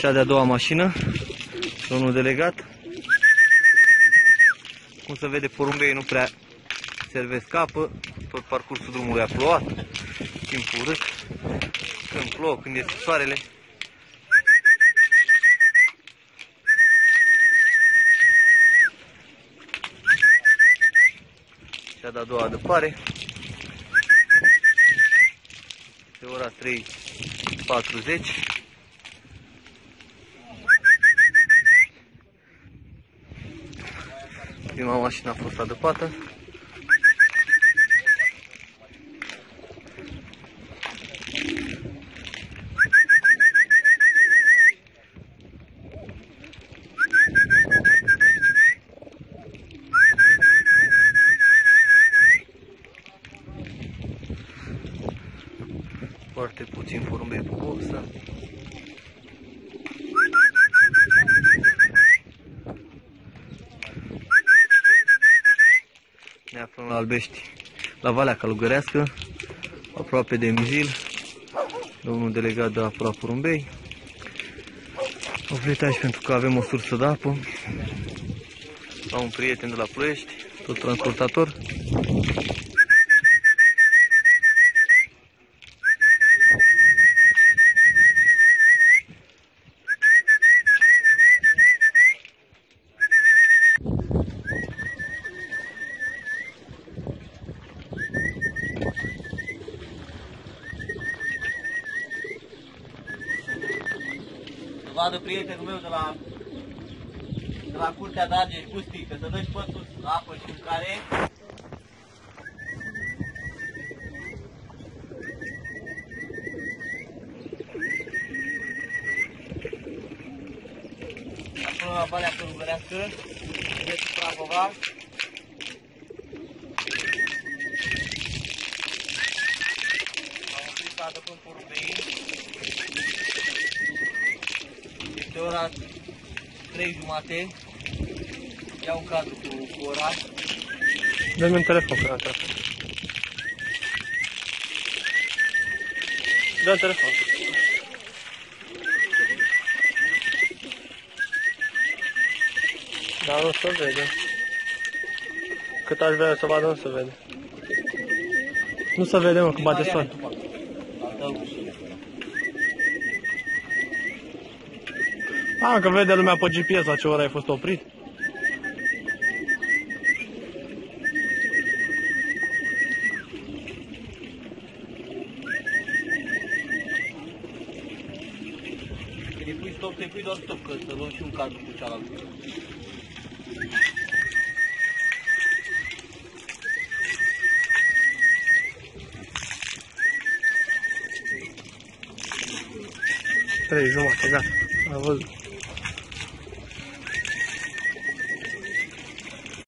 Cea de-a doua mașină, domnul delegat. Cum se vede, porumbeii nu prea servesc apă. Tot parcursul drumului a plouat, timpul urât. Când plouă, când este soarele. Cea de-a doua adăpare. Este ora 3:40. Prima mașină a fost adăpată. Foarte puțin porumbei pe boxă. Ne aflăm la Albești, la Valea Călugărească, aproape de Mjil. Domnul delegat de apă la porumbei. Oprit aici pentru că avem o sursă de apă. La un prieten de la Ploiești, tot transportator. Vadă prietenul meu de la Curtea de Argeș, Pustii, că să dă și pe sus apă și mâncare. Acolo la Valea Călugărească, județul Prahova. Am oprit să adăpăm porumbeii. Este ora 3:30. Iau un cadru cu ora. Dă-mi un telefon pe asta. Dă-mi telefon. Dar nu se vede. Cât aș vrea să vadă, nu se vede. Nu se vede, mă, că bate soare. A, că vede lumea pe GPS la ce oră ai fost oprit. Când îi pui stop, te pui doar stop, că să luăm și un cadru cu cealaltă. Trei jumate, gata. Am văzut.